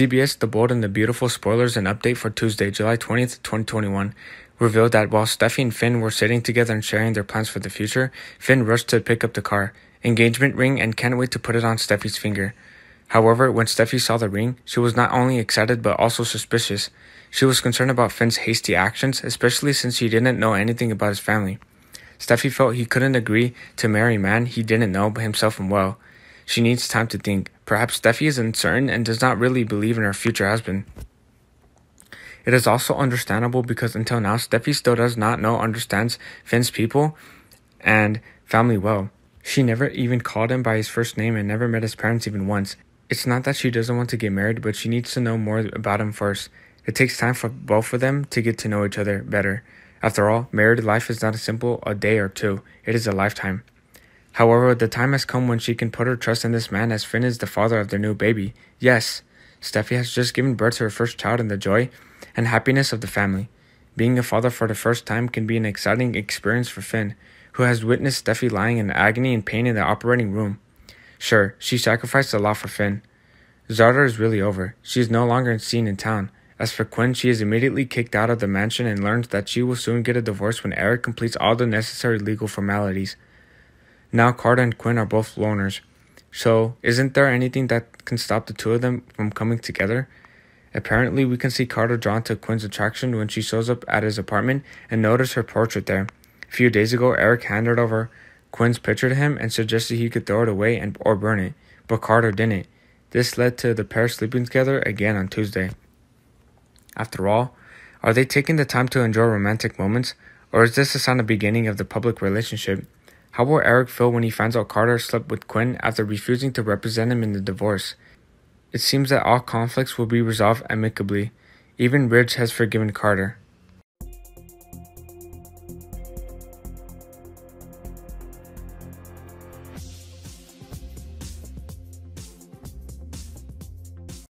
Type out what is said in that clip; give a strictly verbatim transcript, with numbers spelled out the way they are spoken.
C B S The Bold and the Beautiful spoilers and update for Tuesday, July twentieth, twenty twenty-one, revealed that while Steffi and Finn were sitting together and sharing their plans for the future, Finn rushed to pick up the car, engagement ring, and can't wait to put it on Steffi's finger. However, when Steffi saw the ring, she was not only excited but also suspicious. She was concerned about Finn's hasty actions, especially since she didn't know anything about his family. Steffi felt he couldn't agree to marry a man he didn't know but himself and well. She needs time to think. Perhaps Steffi is uncertain and does not really believe in her future husband. It is also understandable because until now, Steffi still does not know understands Finn's people and family well. She never even called him by his first name and never met his parents even once. It's not that she doesn't want to get married, but she needs to know more about him first. It takes time for both of them to get to know each other better. After all, married life is not a simple a day or two. It is a lifetime. However, the time has come when she can put her trust in this man as Finn is the father of their new baby. Yes, Steffi has just given birth to her first child and the joy and happiness of the family. Being a father for the first time can be an exciting experience for Finn, who has witnessed Steffi lying in agony and pain in the operating room. Sure, she sacrificed a lot for Finn. Zarda is really over. She is no longer seen in town. As for Quinn, she is immediately kicked out of the mansion and learns that she will soon get a divorce when Eric completes all the necessary legal formalities. Now Carter and Quinn are both loners. So, isn't there anything that can stop the two of them from coming together? Apparently, we can see Carter drawn to Quinn's attraction when she shows up at his apartment and notice her portrait there. A few days ago, Eric handed over Quinn's picture to him and suggested he could throw it away and or burn it, but Carter didn't. This led to the pair sleeping together again on Tuesday. After all, are they taking the time to enjoy romantic moments, or is this a sign of the beginning of the public relationship? How will Eric feel when he finds out Carter slept with Quinn after refusing to represent him in the divorce? It seems that all conflicts will be resolved amicably. Even Ridge has forgiven Carter.